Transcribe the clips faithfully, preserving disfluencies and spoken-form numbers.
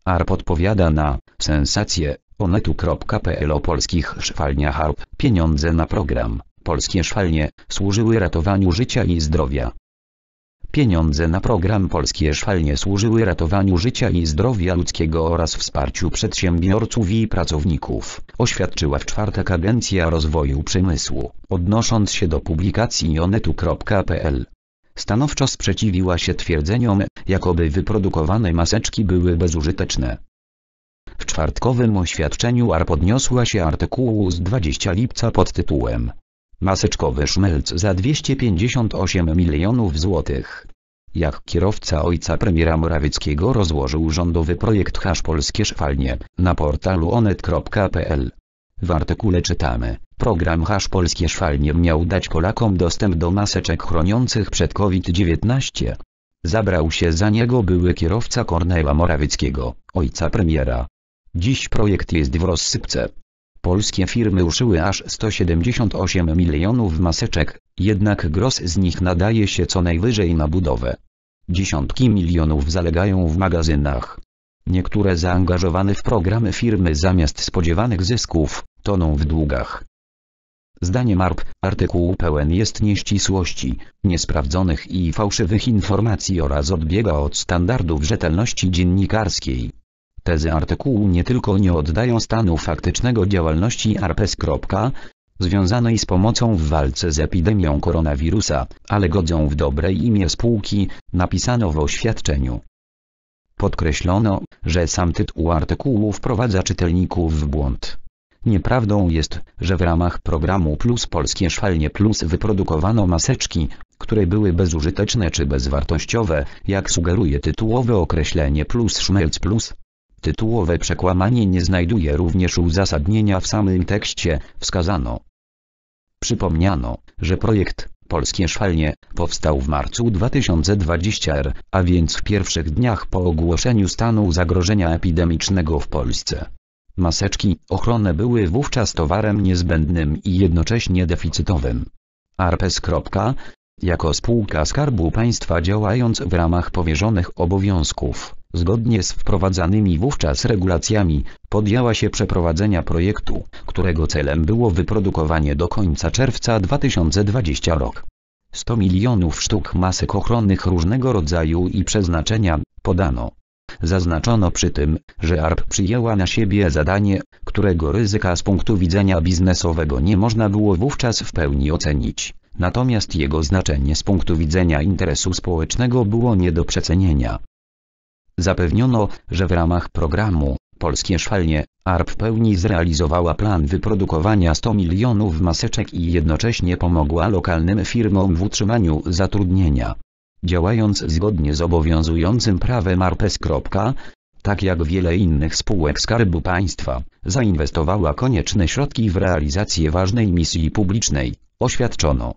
A R P odpowiada na sensację onetu kropka pe el o polskich szwalniach A R P. Pieniądze na program Polskie Szwalnie służyły ratowaniu życia i zdrowia. Pieniądze na program Polskie Szwalnie służyły ratowaniu życia i zdrowia ludzkiego oraz wsparciu przedsiębiorców i pracowników, oświadczyła w czwartek Agencja Rozwoju Przemysłu, odnosząc się do publikacji onetu kropka pe el. Stanowczo sprzeciwiła się twierdzeniom, jakoby wyprodukowane maseczki były bezużyteczne. W czwartkowym oświadczeniu A R P odniosła się artykułu z dwudziestego lipca pod tytułem Maseczkowy szmelc za dwieście pięćdziesiąt osiem milionów złotych. Jak kierowca ojca premiera Morawieckiego rozłożył rządowy projekt Hasz Polskie Szwalnie na portalu onet kropka pe el. W artykule czytamy: program Hasz Polskie Szwalnie miał dać Polakom dostęp do maseczek chroniących przed COVID dziewiętnaście. Zabrał się za niego były kierowca Kornela Morawieckiego, ojca premiera. Dziś projekt jest w rozsypce. Polskie firmy uszyły aż sto siedemdziesiąt osiem milionów maseczek, jednak gros z nich nadaje się co najwyżej na budowę. Dziesiątki milionów zalegają w magazynach. Niektóre zaangażowane w programy firmy zamiast spodziewanych zysków, toną w długach. Zdaniem A R P, artykuł pełen jest nieścisłości, niesprawdzonych i fałszywych informacji oraz odbiega od standardów rzetelności dziennikarskiej. Tezy artykułu nie tylko nie oddają stanu faktycznego działalności A R P S. związanej z pomocą w walce z epidemią koronawirusa, ale godzą w dobre imię spółki, napisano w oświadczeniu. Podkreślono, że sam tytuł artykułu wprowadza czytelników w błąd. Nieprawdą jest, że w ramach programu Plus Polskie Szwalnie Plus wyprodukowano maseczki, które były bezużyteczne czy bezwartościowe, jak sugeruje tytułowe określenie Plus Szmelc Plus. Tytułowe przekłamanie nie znajduje również uzasadnienia w samym tekście, wskazano. Przypomniano, że projekt Polskie Szwalnie powstał w marcu dwa tysiące dwudziestego roku, a więc w pierwszych dniach po ogłoszeniu stanu zagrożenia epidemicznego w Polsce. Maseczki ochronne były wówczas towarem niezbędnym i jednocześnie deficytowym. A R P S. Jako spółka Skarbu Państwa działając w ramach powierzonych obowiązków, zgodnie z wprowadzanymi wówczas regulacjami, podjęła się przeprowadzenia projektu, którego celem było wyprodukowanie do końca czerwca dwa tysiące dwudziestego roku sto milionów sztuk masek ochronnych różnego rodzaju i przeznaczenia, podano. Zaznaczono przy tym, że A R P przyjęła na siebie zadanie, którego ryzyka z punktu widzenia biznesowego nie można było wówczas w pełni ocenić, natomiast jego znaczenie z punktu widzenia interesu społecznego było nie do przecenienia. Zapewniono, że w ramach programu Polskie Szwalnie A R P w pełni zrealizowała plan wyprodukowania stu milionów maseczek i jednocześnie pomogła lokalnym firmom w utrzymaniu zatrudnienia. Działając zgodnie z obowiązującym prawem A R P S. Tak jak wiele innych spółek Skarbu Państwa, zainwestowała konieczne środki w realizację ważnej misji publicznej, oświadczono.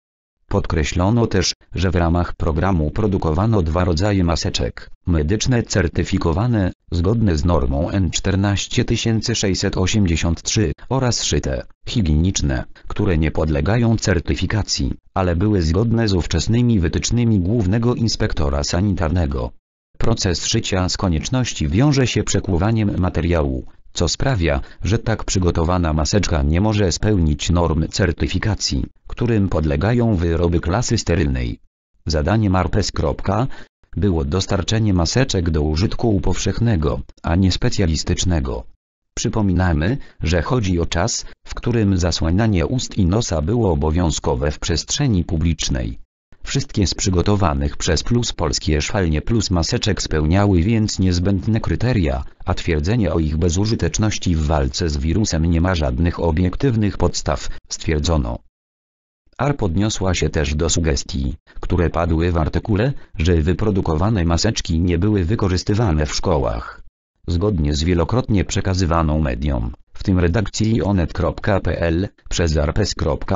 Podkreślono też, że w ramach programu produkowano dwa rodzaje maseczek: medyczne certyfikowane, zgodne z normą N czternaście tysięcy sześćset osiemdziesiąt trzy oraz szyte, higieniczne, które nie podlegają certyfikacji, ale były zgodne z ówczesnymi wytycznymi Głównego Inspektora Sanitarnego. Proces szycia z konieczności wiąże się przekłuwaniem materiału, co sprawia, że tak przygotowana maseczka nie może spełnić norm certyfikacji, którym podlegają wyroby klasy sterylnej. Zadaniem A R P S. było dostarczenie maseczek do użytku powszechnego, a nie specjalistycznego. Przypominamy, że chodzi o czas, w którym zasłanianie ust i nosa było obowiązkowe w przestrzeni publicznej. Wszystkie z przygotowanych przez Plus Polskie Szwalnie Plus maseczek spełniały więc niezbędne kryteria, a twierdzenie o ich bezużyteczności w walce z wirusem nie ma żadnych obiektywnych podstaw, stwierdzono. A R P odniosła się też do sugestii, które padły w artykule, że wyprodukowane maseczki nie były wykorzystywane w szkołach. Zgodnie z wielokrotnie przekazywaną mediom, w tym redakcji onet kropka pe el, przez A R P S.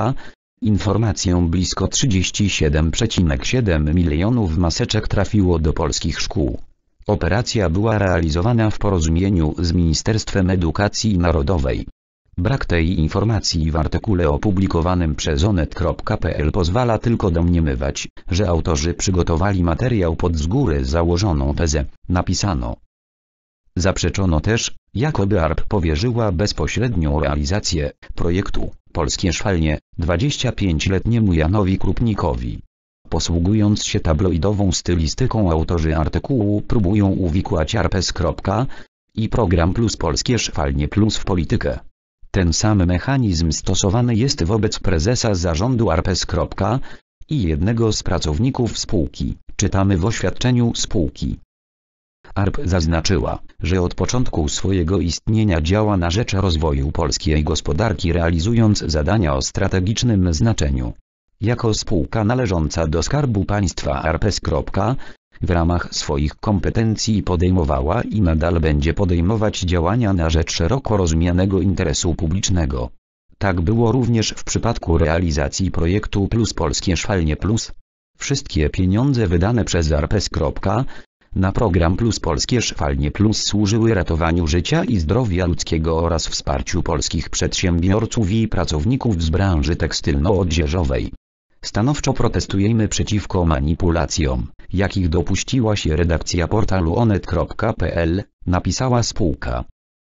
informację blisko trzydzieści siedem przecinek siedem milionów maseczek trafiło do polskich szkół. Operacja była realizowana w porozumieniu z Ministerstwem Edukacji Narodowej. Brak tej informacji w artykule opublikowanym przez onet kropka pe el pozwala tylko domniemywać, że autorzy przygotowali materiał pod z góry założoną tezę, napisano. Zaprzeczono też, jakoby A R P powierzyła bezpośrednią realizację projektu Polskie Szwalnie dwudziestopięcioletniemu Janowi Krupnikowi. Posługując się tabloidową stylistyką, autorzy artykułu próbują uwikłać Arpes. I Program Plus Polskie Szwalnie Plus w politykę. Ten sam mechanizm stosowany jest wobec prezesa zarządu Arpes. I jednego z pracowników spółki, czytamy w oświadczeniu spółki. A R P zaznaczyła, że od początku swojego istnienia działa na rzecz rozwoju polskiej gospodarki, realizując zadania o strategicznym znaczeniu. Jako spółka należąca do Skarbu Państwa Arpes. W ramach swoich kompetencji podejmowała i nadal będzie podejmować działania na rzecz szeroko rozumianego interesu publicznego. Tak było również w przypadku realizacji projektu Plus Polskie Szwalnie Plus. Wszystkie pieniądze wydane przez Arpes. Na program Plus Polskie Szwalnie Plus służyły ratowaniu życia i zdrowia ludzkiego oraz wsparciu polskich przedsiębiorców i pracowników z branży tekstylno-odzieżowej. Stanowczo protestujemy przeciwko manipulacjom, jakich dopuściła się redakcja portalu onet kropka pe el, napisała spółka.